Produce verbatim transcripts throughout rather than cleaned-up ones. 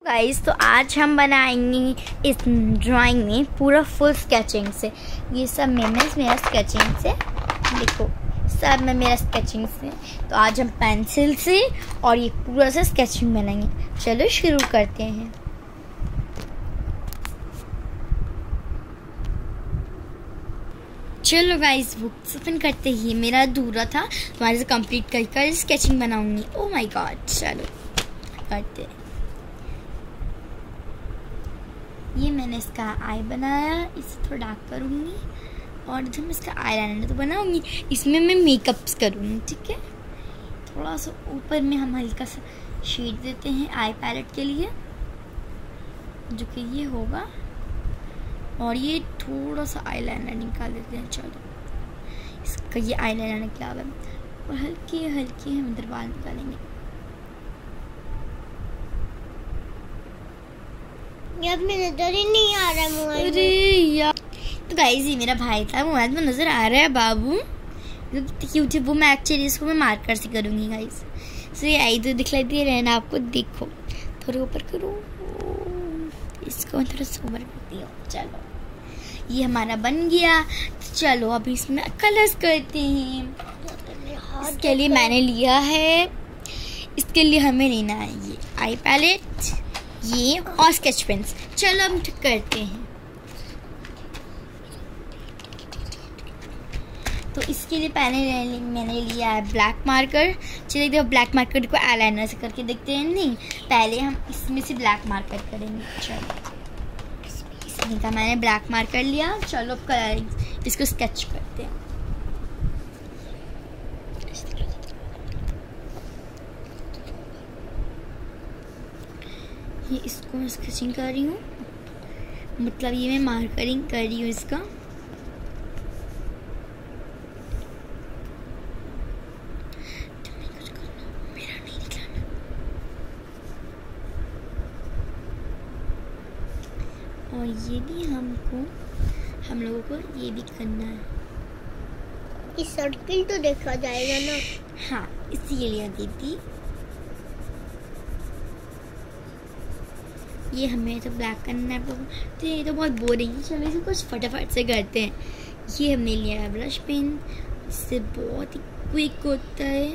Guys तो आज हम बनाएंगे इस ड्राइंग में पूरा फुल स्केचिंग से। ये सब मेमोरीज मेरा स्केचिंग से, देखो सब में मेरा स्केचिंग से। तो आज हम पेंसिल से और ये पूरा सा स्केचिंग बनाएंगे। चलो शुरू करते हैं। चलो गाइस बुक्स ओपन करते ही मेरा अधूरा था, तुम्हारे से कंप्लीट कर कर स्केचिंग बनाऊंगी। ओह माय गॉड, चलो करते हैं। ये मैंने इसका आई बनाया, इसे थोड़ा डार्क करूँगी और जब मैं इसका आई लाइनर तो बनाऊँगी, इसमें मैं मेकअप्स करूँगी। ठीक है, थोड़ा सा ऊपर में हम हल्का सा शेड देते हैं आई पैलेट के लिए, जो कि ये होगा, और ये थोड़ा सा आई लाइनर निकाल देते हैं। चलो इसका ये आई लाइनर निकला हुआ है और हल्के हल्के हम इधर बाल निकालेंगे। यार मेरे नजर ही नहीं आ रहा मोबाइल। अरे यार, तो गाइस ये मेरा भाई था, मोबाइल में नजर आ रहा है बाबू, क्योंकि वो मैं एक्चुअली इसको मैं मार्कर से करूँगी गाइस। सो ये आई तो दिखलाई दे रहे हैं ना आपको, देखो थोड़ा ऊपर करो, इसको मैं थोड़ा सा ऊपर करती हूँ। चलो ये हमारा बन गया। तो चलो अभी इसमें कलर्स करते हैं। इसके लिए मैंने लिया है, इसके लिए हमें लेना है ये आई पैलेट, ये और स्केच पेन्स। चलो हम करते हैं। तो इसके लिए पहले मैंने लिया है ब्लैक मार्कर। चलिए देखो ब्लैक मार्कर को आईलाइनर से करके देखते हैं। नहीं, पहले हम इसमें से ब्लैक मार्कर करेंगे। चलो इसमें का मैंने ब्लैक मार्कर लिया। चलो अब कलर इसको स्केच करते हैं। ये इसको मैं स्केचिंग कर रही हूँ, मतलब ये मैं मार्करिंग कर रही हूँ इसका। मेरा नहीं निकलना। और ये भी हमको हम लोगों को ये भी करना है। इस सर्किल तो देखा जाएगा ना। हाँ इसीलिए दीदी, ये हमें तो ब्लैक करना है, तो ये तो बहुत बोरिंग है। चलो इसे कुछ फटाफट से करते हैं। ये हमने लिया है ब्रश पेन, इससे बहुत ही क्विक होता है।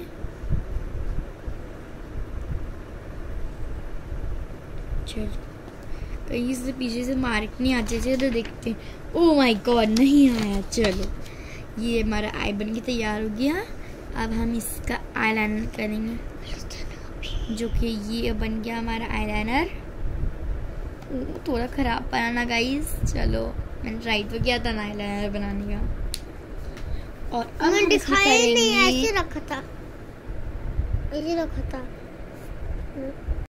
चलो कहीं से पीछे से मार्क नहीं आते थे तो देखते हैं। ओह माय गॉड, नहीं आया। चलो ये हमारा आई बन के तैयार हो गया। अब हम इसका आई लाइनर करेंगे, जो कि ये बन गया हमारा आई लाइनर। थोड़ा खराब बनाना गाइस। चलो मैंने ट्राई तो किया था आई लाइनर बनाने का। और अब मैंने दिखाया नहीं, ऐसे रखा था, ऐसे रखा था।